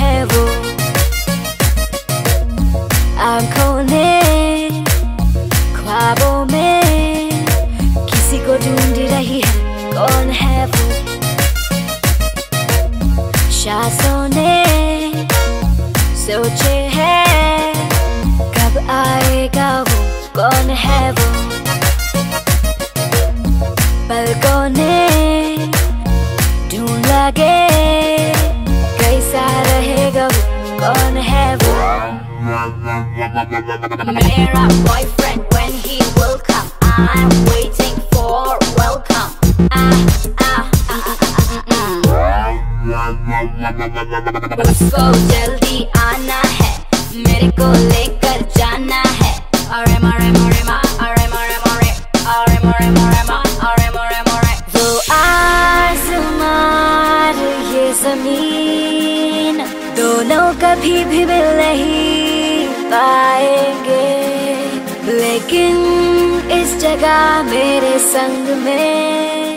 है वो? आंखों ने ख्वाबों में किसी को ढूंढ रही है, कौन है वो? सांसों ने सोचे है कब आएगा वो, कौन है वो? पलकों ने ढूंढ लगे कैसा रहेगा वो, कौन है वो? मेरा boyfriend when he will come, I'm waiting for welcome. उसको जल्दी आना है, मेरे को लेकर जाना है। अरे मरे मरे मा, अरे मरे मरे, अरे मरे मरे मा, अरे मरे मरे। वो आसमान ये जमीन दोनों कभी भी मिल नहीं पाएंगे, लेकिन इस जगह मेरे संग में